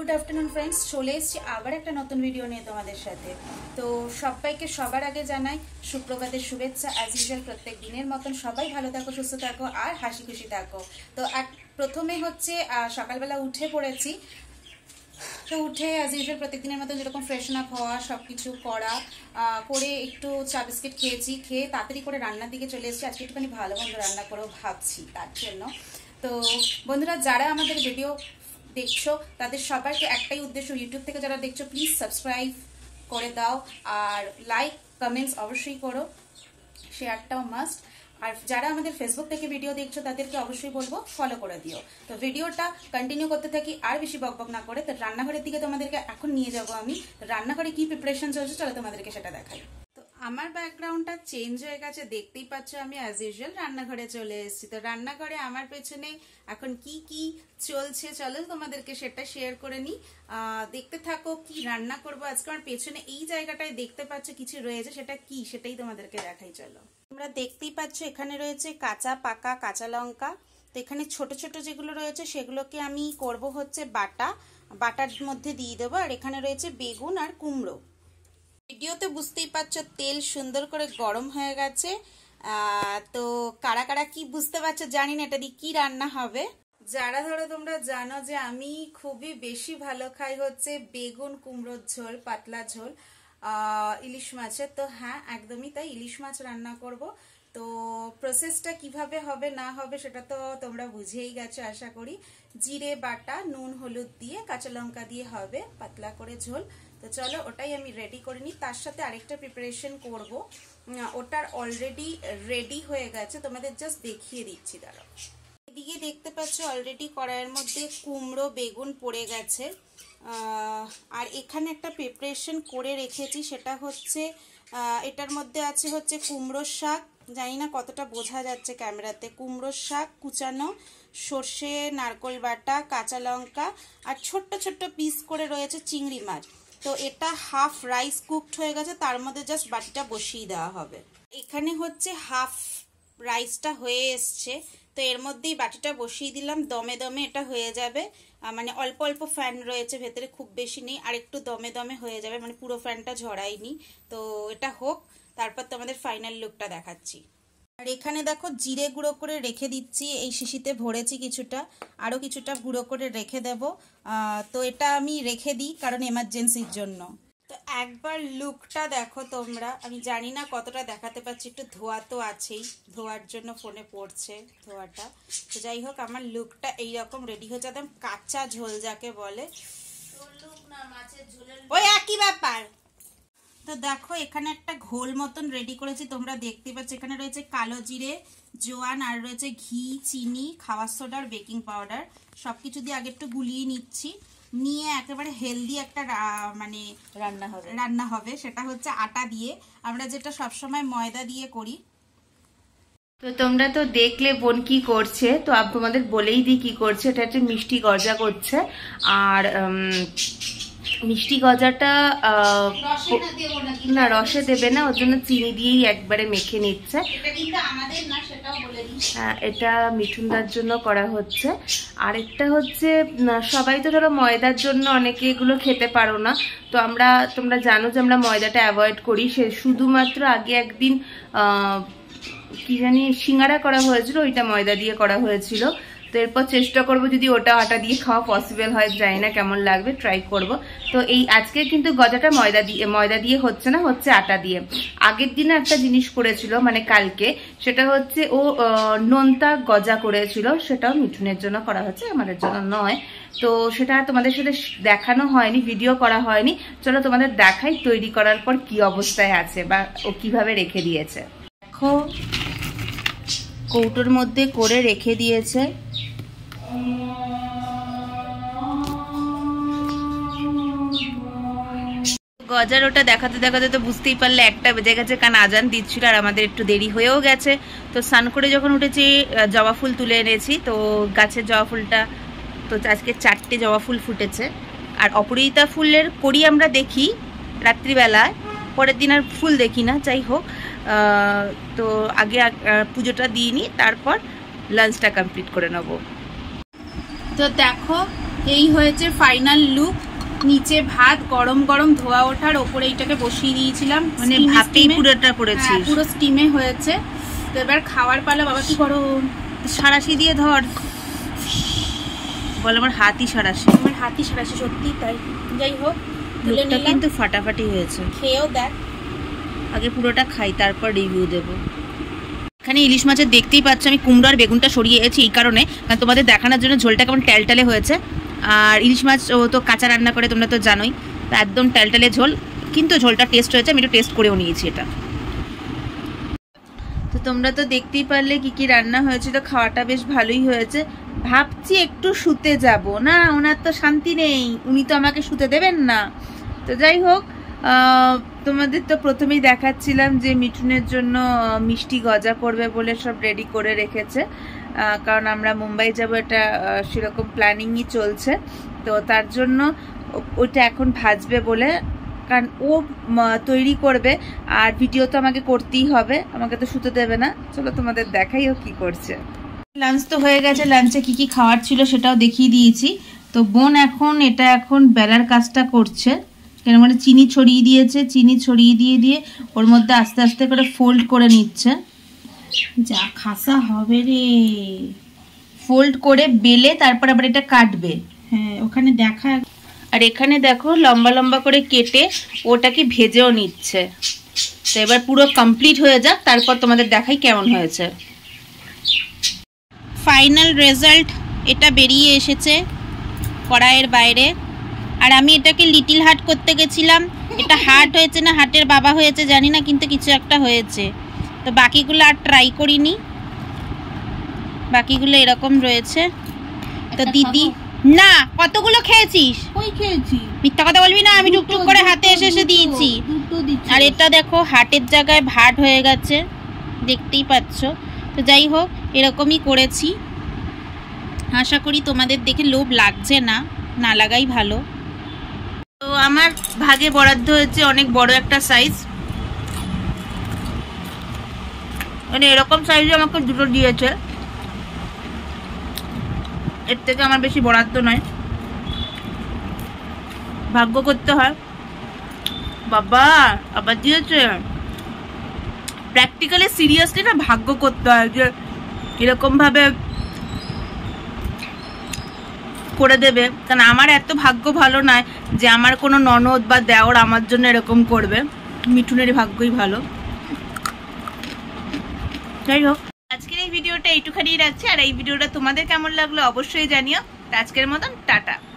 Good afternoon friends, চলে এসেছি আবার একটা নতুন ভিডিও নিয়ে তোমাদের সাথে। তো সবাইকে সবার আগে জানাই সুপ্রভাতের শুভেচ্ছা। অ্যাজ ইউজুয়াল প্রত্যেক দিনের মতন সবাই ভালো থাকো, সুস্থ থাকো আর হাসি খুশি থাকো। তো প্রথমে হচ্ছে সকালবেলা উঠে পড়েছি। তো উঠে অ্যাজ ইউজুয়াল প্রত্যেকদিনের মতন যেরকম ফ্রেশন আপ হওয়া, সব কিছু করে একটু চা বিস্কিট খেয়েছি, খেয়ে তাড়াতাড়ি করে রান্নার দিকে চলে এসেছি। আজকে একটুখানি ভালো মন্দ রান্না করেও ভাবছি তার জন্য। তো বন্ধুরা, যারা আমাদের ভিডিও দেখছো তাদের সবাইকে একটাই উদ্দেশ্য, ইউটিউব থেকে যারা দেখছো প্লিজ সাবস্ক্রাইব করে দাও, আর লাইক কমেন্টস অবশ্যই করো, শেয়ারটাও মাস্ট। আর যারা আমাদের ফেসবুক থেকে ভিডিও দেখছো তাদেরকে অবশ্যই বলবো ফলো করে দিও। তো ভিডিওটা কন্টিনিউ করতে থাকি আর বেশি বকবক না করে। তো রান্নাঘরের দিকে তোমাদেরকে এখন নিয়ে যাব আমি। রান্নাঘরে কি প্রিপারেশন চলছে চলো তোমাদেরকে সেটা দেখাই। তো আমার ব্যাকগ্রাউন্ডটা চেঞ্জ হয়ে গেছে, দেখতেই পাচ্ছ আমি অ্যাজ ইউজুয়াল রান্নাঘরে চলে এসেছি। তো রান্নাঘরে আমার পেছনে এখন কি কি চলছে চলো তোমাদেরকে সেটা শেয়ার করে নিই। দেখতে থাকো কি রান্না করবো আজকে। আমার পেছনে এই জায়গাটায় দেখতে পাচ্ছ কিছু রয়েছে, সেটা কি সেটাই তোমাদেরকে দেখাই চলো। তোমরা দেখতেই পাচ্ছ এখানে রয়েছে কাঁচা পাকা কাঁচা লঙ্কা। তো এখানে ছোট ছোট যেগুলো রয়েছে সেগুলোকে আমি করব হচ্ছে বাটার মধ্যে দিয়ে দেবো। আর এখানে রয়েছে বেগুন আর কুমড়ো। ভিডিওতে বুঝতেই পারছো তেল সুন্দর করে গরম হয়ে গেছে। তো কারা কারা কি বুঝতে পারছো জানি না এটা দিয়ে কি রান্না হবে। যারা ধরো তোমরা জানো যে আমি খুবই বেশি ভালো খাই হচ্ছে বেগুন কুমড়োর ঝোল, পাতলা ঝোল ইলিশ মাছের। তো হ্যাঁ, একদমই তাই, ইলিশ মাছ রান্না করব। তো প্রসেসটা কিভাবে হবে না হবে সেটা তো তোমরা বুঝেই গেছো আশা করি। জিরে বাটা, নুন হলুদ দিয়ে, কাঁচা লঙ্কা দিয়ে হবে পাতলা করে ঝোল। তো চলো ওটাই আমি রেডি করে নিই। তার সাথে আরেকটা প্রিপারেশন করব, ওটার অলরেডি রেডি হয়ে গেছে, তোমাদের জাস্ট দেখিয়ে দিচ্ছি দাঁড়াও। এদিকে দেখতে পাচ্ছ অলরেডি কড়াইয়ের মধ্যে কুমড়ো বেগুন পড়ে গেছে। আর এখানে একটা প্রিপারেশন করে রেখেছি, সেটা হচ্ছে এটার মধ্যে আছে হচ্ছে কুমড়োর শাক। জানি না কতটা বোঝা যাচ্ছে ক্যামেরাতে। কুমড়োর শাক কুচানো, সর্ষে, নারকোল বাটা, কাঁচা লঙ্কা আর ছোট্ট ছোট্ট পিস করে রয়েছে চিংড়ি মাছ। তো এটা হাফ রাইস কুকড হয়ে গেছে, তার মধ্যে জাস্ট বাটিটা বসিয়ে দেওয়া হবে। এখানে হচ্ছে হাফ রাইসটা হয়ে এসছে, তো এর মধ্যেই বাটিটা বসিয়ে দিলাম। দমে দমে এটা হয়ে যাবে, মানে অল্প অল্প ফ্যান রয়েছে ভেতরে, খুব বেশি নেই, আর একটু দমে দমে হয়ে যাবে, মানে পুরো ফ্যানটা ঝরাইনি। তো এটা হোক, তারপর তোমাদের ফাইনাল লুকটা দেখাচ্ছি। আর এখানে দেখো জিরে গুঁড়ো করে রেখে দিচ্ছি, এই শিশিতে ভরেছি কিছুটা, আরও কিছুটা গুঁড়ো করে রেখে দেব। তো এটা আমি রেখে দিই কারণ এমার্জেন্সির জন্য। তো একবার লুকটা দেখো তোমরা, আমি জানি না কতটা দেখাতে পারছি, একটু ধোয়া তো আছেই, ধোয়ার জন্য ফোনে পড়ছে ধোয়াটা। তো যাই হোক, আমার লুকটা এইরকম রেডি হয়ে যাবে, কাঁচা ঝোল যাকে বলে, ওই একই ব্যাপার। তো দেখো এখানে একটা ঘোল মতন রেডি করেছি, তোমরা দেখতে পাচ্ছ। এখানে রয়েছে কালো জিরে, জোয়ান, আর রয়েছে ঘি, চিনি, খাবার সোডা আর বেকিং পাউডার। সবকিছু দিয়ে আগে একটু গুলিয়ে নিচ্ছি, নিয়ে একেবারে হেলদি একটা মানে রান্না হবে। সেটা হচ্ছে আটা দিয়ে, আমরা যেটা সবসময় ময়দা দিয়ে করি। তো তোমরা তো দেখলে বোন কি করছে, তো তোমাদের বলেই দিই কি করছে। এটা হচ্ছে মিষ্টি গজা করছে। আর মিষ্টি গজাটা না রসে দেবে না, ওর জন্য চিনি দিয়েই একবারে মেখে নিচ্ছে। হ্যাঁ, এটা মিঠুনদার জন্য করা হচ্ছে। আরেকটা হচ্ছে সবাই তো ধরো ময়দার জন্য অনেকে এগুলো খেতে পারো না, তো তোমরা জানো যে আমরা ময়দাটা অ্যাভয়েড করি। সে শুধুমাত্র আগে একদিন কি জানি সিঙ্গারা করা হয়েছিল, ওইটা ময়দা দিয়ে করা হয়েছিল। তো এরপর চেষ্টা করবো যদি ওটা আটা দিয়ে খাওয়া পসিবল হয়, জানি না কেমন লাগবে, ট্রাই করব। তো এই আজকে কিন্তু গজাটা ময়দা দিয়ে হচ্ছে না, হচ্ছে আটা দিয়ে। আগের দিনে একটা জিনিস করেছিল, মানে কালকে, সেটা হচ্ছে ও নোনতা গজা করেছিল, সেটাও মিঠুনের জন্য করা হচ্ছে, আমাদের জন্য নয়। তো সেটা তোমাদের সাথে দেখানো হয়নি, ভিডিও করা হয়নি। চলো তোমাদের দেখাই তৈরি করার পর কি অবস্থায় আছে বা ও কিভাবে রেখে দিয়েছে। দেখো কৌটোর মধ্যে করে রেখে দিয়েছে। গজার ওটা দেখাতে দেখাতে তো বুঝতেই পারলে 1টা বেজে গেছে, কারণ আজান দিচ্ছিল আর আমাদের একটু দেরি হয়েও গেছে। তো স্নান করে যখন উঠেছি জবা ফুল তুলে এনেছি, তো গাছের জবা ফুলটা তো আজকে 4টে জবা ফুল ফুটেছে। আর অপরাজিতা ফুলের কড়ি আমরা দেখি রাত্রিবেলায়, পরের দিন আর ফুল দেখি না। যাই হোক, তো আগে পুজোটা দিয়ে নিই, তারপর লাঞ্চটা কমপ্লিট করে নেব। তো দেখো এই হয়েছে ফাইনাল লুক। নিচে ভাত গরম গরম ধোয়া ওঠার, ওপরে এইটাকে বসিয়ে দিয়েছিলাম, মানে ভাতেই পুরোটা করেছিস? পুরো স্টিমে হয়েছে। তো এবার খাওয়ার পালা। বাবা কি গরম, সারাশি দিয়ে ধর। বল আমার হাতই সারাশি। আমার হাতই সারাশি, সত্যি তাই। যাই হোক, লুকটা কিন্তু ফাটাফাটি হয়েছে। খেয়েও দেখ। আগে পুরোটা খাই, তারপর রিভিউ দেব। এখানে ইলিশ মাছের দেখতেই পাচ্ছ আমি কুমড়ো আর বেগুনটা সরিয়েছি এই কারণে, কারণ তোমাদের দেখানোর জন্য ঝোলটা কেমন ট্যালটালে হয়েছে। আর ইলিশ মাছ ও তো কাঁচা রান্না করে, তোমরা তো জানোই, তো একদম ট্যালটালে ঝোল, কিন্তু ঝোলটা টেস্ট হয়েছে। আমি একটু টেস্ট করেও নিয়েছি এটা। তো তোমরা তো দেখতেই পারলে কি কি রান্না হয়েছে। তো খাওয়াটা বেশ ভালোই হয়েছে। ভাবছি একটু শুতে যাব না, ওনার তো শান্তি নেই, উনি তো আমাকে শুতে দেবেন না। তো যাই হোক, তোমাদের তো প্রথমেই দেখাচ্ছিলাম যে মিঠুনের জন্য মিষ্টি গজা করবে বলে সব রেডি করে রেখেছে, কারণ আমরা মুম্বাই যাব, এটা সেরকম প্ল্যানিংই চলছে। তো তার জন্য ওইটা এখন ভাজবে বলে, কারণ ও তৈরি করবে আর ভিডিও তো আমাকে করতেই হবে, আমাকে তো শুতে দেবে না। চলো তোমাদের দেখাই ও কি করছে। লাঞ্চ তো হয়ে গেছে, লাঞ্চে কি কি খাওয়ার ছিল সেটাও দেখিয়ে দিয়েছি। তো বোন এখন বেলার কাজটা করছে, কেন মানে চিনি ছড়িয়ে দিয়েছে, চিনি ছড়িয়ে দিয়ে ওর মধ্যে আস্তে আস্তে করে ফোল্ড করে নিচ্ছে। যা খাসা হবে রে, ফোল্ড করে বেলে তারপর আবার এটা কাটবে। হ্যাঁ ওখানে দেখা। আর এখানে দেখো লম্বা লম্বা করে কেটে ওটাকে ভেজেও নিচ্ছে। তো এবার পুরো কমপ্লিট হয়ে যাক, তারপর তোমাদের দেখাই কেমন হয়েছে। ফাইনাল রেজাল্ট এটা বেরিয়ে এসেছে কড়াইয়ের বাইরে। আর আমি এটাকে লিটিল হার্ট করতে গেছিলাম, এটা হার্ট হয়েছে না হার্টের বাবা হয়েছে জানি না, কিন্তু কিছু একটা হয়েছে। তো বাকিগুলো আর ট্রাই করিনি, বাকিগুলো এরকম রয়েছে। তো দিদি না, কতগুলো খেয়েছিস? ওই খেয়েছি, মিথ্যা কথা বলবি না, আমি টুকটুক করে হাতে এসে দিয়েছি। আর এটা দেখো হার্টের জায়গায় ভাট হয়ে গেছে, দেখতেই পাচ্ছ। তো যাই হোক, এরকমই করেছি। আশা করি তোমাদের দেখে লোভ লাগছে না, না লাগাই ভালো। তো আমার ভাগে বরাদ্দ হয়েছে অনেক বড় একটা সাইজ, মানে এরকম সাইজে আমাকে দুটো দিয়েছে, এর থেকে আমার বেশি বরাদ্দ নয়। ভাগ্য করতে হয়। বাবা আবার দিয়েছে। প্র্যাকটিক্যালি সিরিয়াসলি না ভাগ্য করতে হয়, যে এরকম ভাবে করে দেবে। কারণ আমার এত ভাগ্য ভালো নয় যে আমার কোনো ননদ বা দেওর আমার জন্য এরকম করবে। মিঠুনের ভাগ্যই ভালো। যাই হোক, আজকের এই ভিডিওটা এইটুখানি রাখছি। আর এই ভিডিওটা তোমাদের কেমন লাগলো অবশ্যই জানিও। আজকের মতন টাটা।